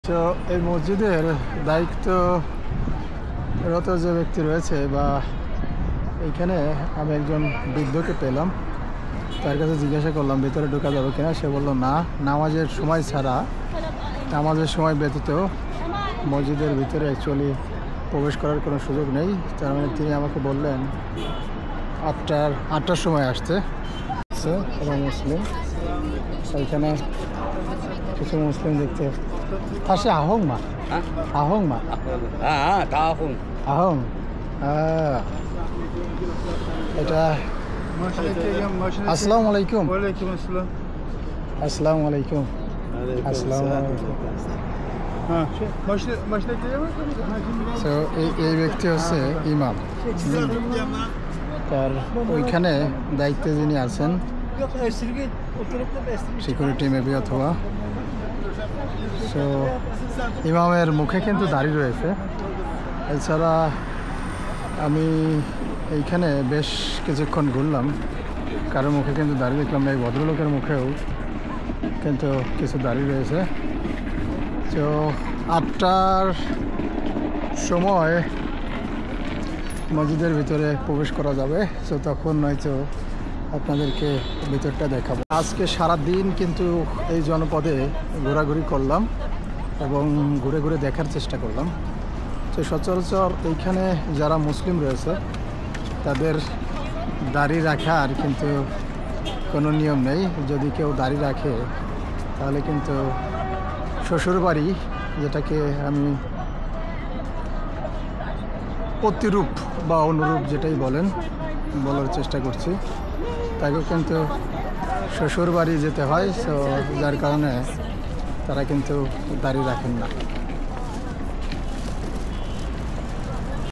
তো এই মসজিদের দায়িত্বরত যে ব্যক্তি রয়েছে বা এইখানে আমি একজন বৃদ্ধকে পেলাম, তার কাছে জিজ্ঞাসা করলাম ভেতরে ঢোকা যাবে কিনা। সে বলল না, নামাজের সময় ছাড়া, নামাজের সময় ব্যতীত মসজিদের ভিতরে অ্যাকচুয়ালি প্রবেশ করার কোনো সুযোগ নেই। তার মানে তিনি আমাকে বললেন আটটার সময় আসতে এবং মুসলিম এইখানে কিছু মুসলিম দেখতে আসে। আহং মা আহং মা আহং এটা আসসালামু আলাইকুম। আসসালামু আলাইকুম। আসসালামু আলাইকুম। তো এই ব্যক্তি হচ্ছে ইমাম। তার ওইখানে দায়িত্বে যিনি আছেন সিকিউরিটি মেবি অথবা, সো ইমামের মুখে কিন্তু দাড়ি রয়েছে। এছাড়া আমি এইখানে বেশ কিছুক্ষণ ঘুরলাম, কারোর মুখে কিন্তু দাড়ি দেখলাম না। এই ভদ্রলোকের মুখেও কিন্তু কিছু দাড়ি রয়েছে। তো 8টার সময় মসজিদের ভিতরে প্রবেশ করা যাবে। তো তখন নয়তো আপনাদেরকে ভিতরটা দেখাবো। আজকে সারা দিন কিন্তু এই জনপদে ঘোরাঘুরি করলাম এবং ঘুরে ঘুরে দেখার চেষ্টা করলাম। তো সচরাচর এইখানে যারা মুসলিম রয়েছে তাদের দাড়ি রাখার কিন্তু কোনো নিয়ম নেই। যদি কেউ দাড়ি রাখে তাহলে কিন্তু শ্বশুরবাড়ি, যেটাকে আমি প্রতিরূপ বা অনুরূপ যেটাই বলার চেষ্টা করছি, তাকে কিন্তু শ্বশুরবাড়ি যেতে হয়। সো যার কারণে তারা কিন্তু দাড়ি রাখেন না।